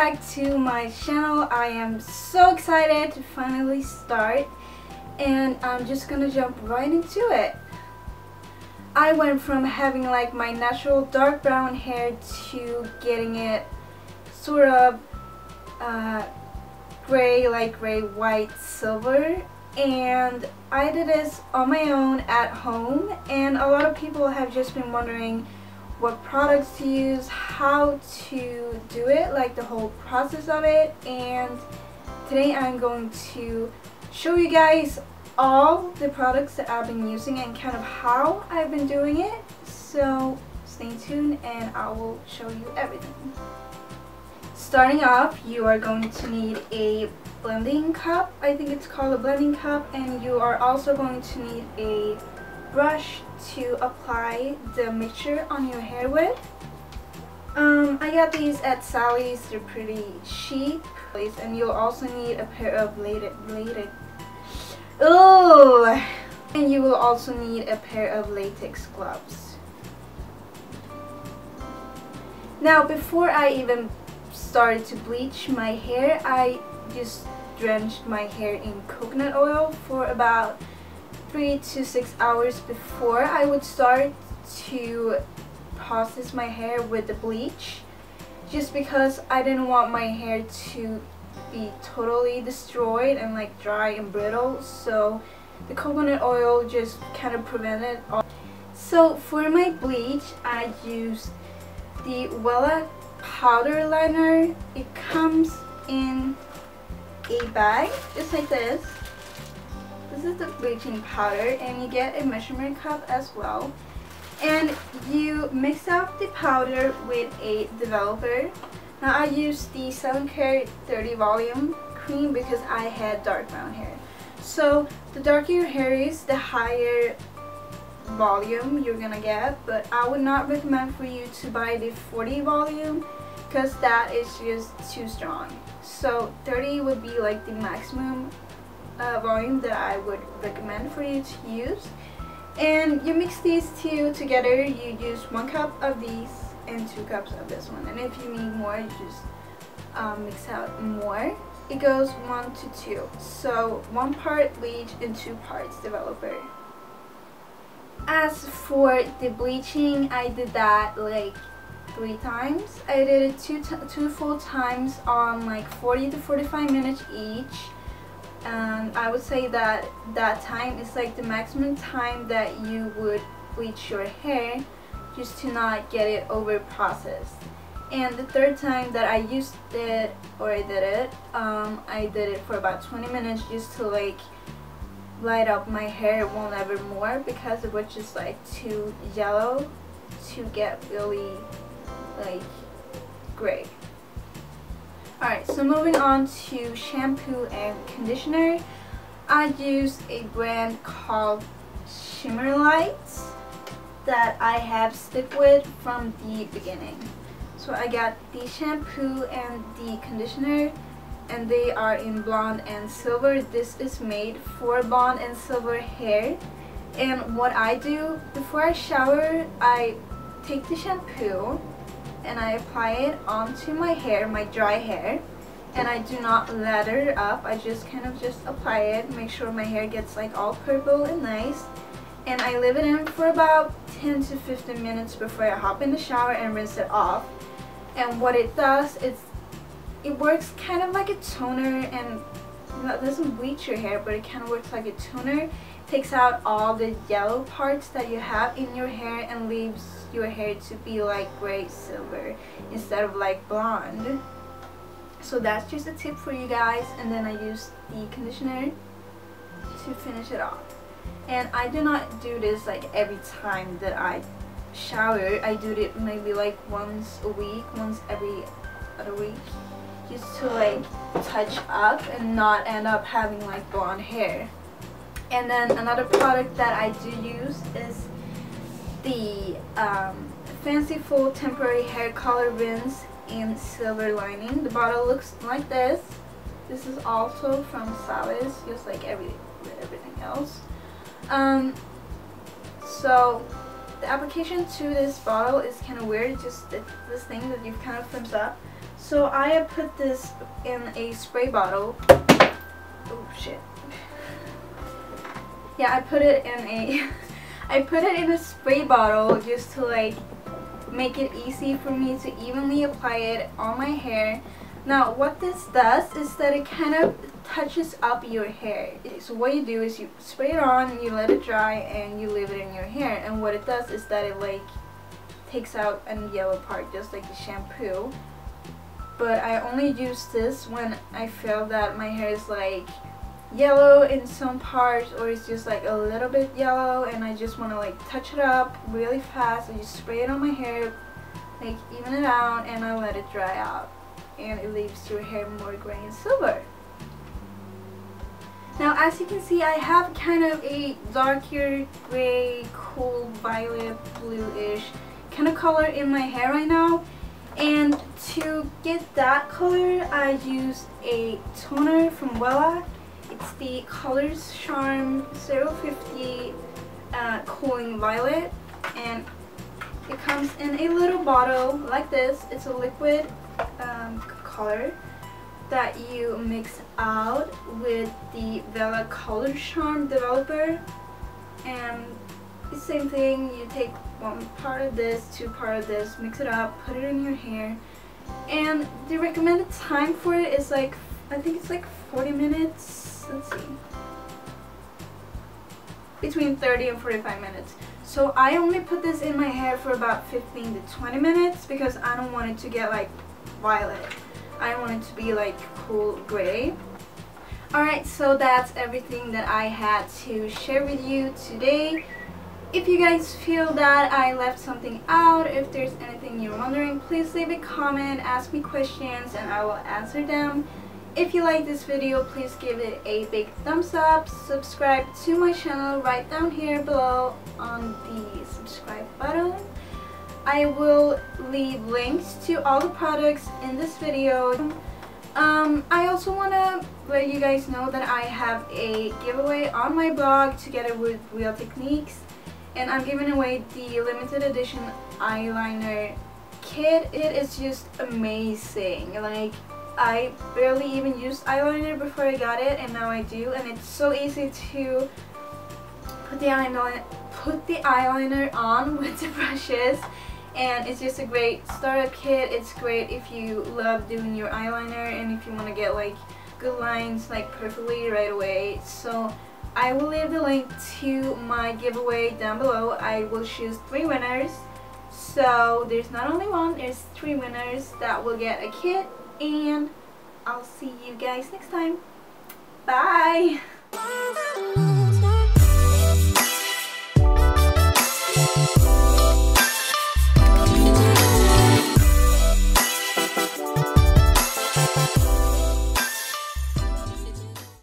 back to my channel. I am so excited to finally start, and I'm just gonna jump right into it. I went from having like my natural dark brown hair to getting it sort of gray, like gray, white, silver, and I did this on my own at home, and a lot of people have just been wondering what products to use, how to do it, like the whole process of it. And today I'm going to show you guys all the products that I've been using and kind of how I've been doing it. So stay tuned and I will show you everything. Starting off, you are going to need a blending cup. I think it's called a blending cup, and you are also going to need a brush to apply the mixture on your hair with. I got these at Sally's. They're pretty cheap. And you'll also need a pair of and you will also need a pair of latex gloves. Now, before I even started to bleach my hair, I just drenched my hair in coconut oil for about 3 to 6 hours before I would start to process my hair with the bleach, just because I didn't want my hair to be totally destroyed and like dry and brittle, so the coconut oil just kind of prevented all. So for my bleach, I used the Wella powder liner. It comes in a bag just like this. This is the bleaching powder, and you get a measurement cup as well, and you mix up the powder with a developer. Now I used the 7K 30 volume cream because I had dark brown hair. So the darker your hair is, the higher volume you're gonna get, but I would not recommend for you to buy the 40 volume because that is just too strong. So 30 would be like the maximum volume that I would recommend for you to use. And you mix these two together. You use 1 cup of these and 2 cups of this one, and if you need more, you just mix out more. It goes 1 to 2, so 1 part bleach and 2 parts developer. As for the bleaching, I did that like 3 times. I did it two full times on like 40 to 45 minutes each. And I would say that that time is like the maximum time that you would bleach your hair, just to not get it over processed. And the 3rd time that I did it, I did it for about 20 minutes just to like light up my hair one level more, because it was just like too yellow to get really like gray. Alright, so moving on to shampoo and conditioner. I used a brand called Shimmer Lights that I have stuck with from the beginning. So I got the shampoo and the conditioner, and they are in blonde and silver. This is made for blonde and silver hair. And what I do before I shower, I take the shampoo and I apply it onto my hair, my dry hair, and I do not lather it up. I just kind of just apply it, make sure my hair gets like all purple and nice, and I leave it in for about 10 to 15 minutes before I hop in the shower and rinse it off. And what it does is it works kind of like a toner, and it doesn't bleach your hair, but it kind of works like a toner. Takes out all the yellow parts that you have in your hair and leaves your hair to be like gray silver instead of like blonde. So that's just a tip for you guys. And then I use the conditioner to finish it off. And I do not do this like every time that I shower. I do it maybe like once a week, once every other week, just to like touch up and not end up having like blonde hair. And then another product that I do use is the Fanciful Temporary Hair Color Rinse in Silver Lining. The bottle looks like this. This is also from Sally's, just like everything else. So the application to this bottle is kind of weird. Just this thing that you kind of flips up. So I have put this in a spray bottle. Oh shit. Yeah, I put it in a I put it in a spray bottle just to like make it easy for me to evenly apply it on my hair. Now what this does is that it kind of touches up your hair. So what you do is you spray it on, you let it dry, and you leave it in your hair. And what it does is that it like takes out an yellow part just like the shampoo. But I only use this when I feel that my hair is like yellow in some parts, or it's just like a little bit yellow and I just want to like touch it up really fast. I just spray it on my hair, like even it out, and I let it dry out, and it leaves your hair more gray and silver. Now as you can see, I have kind of a darker gray, cool violet bluish kind of color in my hair right now, and to get that color I use a toner from Wella. It's the Colors Charm 050 Cooling Violet, and it comes in a little bottle like this. It's a liquid color that you mix out with the Wella Color Charm developer, and the same thing, you take one part of this, two part of this, mix it up, put it in your hair, and the recommended time for it is like, I think it's like 40 minutes, let's see, between 30 and 45 minutes. So I only put this in my hair for about 15 to 20 minutes because I don't want it to get like violet. I want it to be like cool gray. Alright, so that's everything that I had to share with you today. If you guys feel that I left something out, if there's anything you're wondering, please leave a comment, ask me questions, and I will answer them. If you like this video, please give it a big thumbs up, subscribe to my channel right down here below on the subscribe button. I will leave links to all the products in this video. I also want to let you guys know that I have a giveaway on my blog together with Real Techniques, and I'm giving away the limited edition eyeliner kit. It is just amazing. Like, I barely even used eyeliner before I got it, and now I do, and it's so easy to put the eyeliner on with the brushes, and it's just a great startup kit. It's great if you love doing your eyeliner and if you want to get like good lines like perfectly right away. So I will leave the link to my giveaway down below. I will choose 3 winners, so there's not only one, there's 3 winners that will get a kit, and I'll see you guys next time. Bye!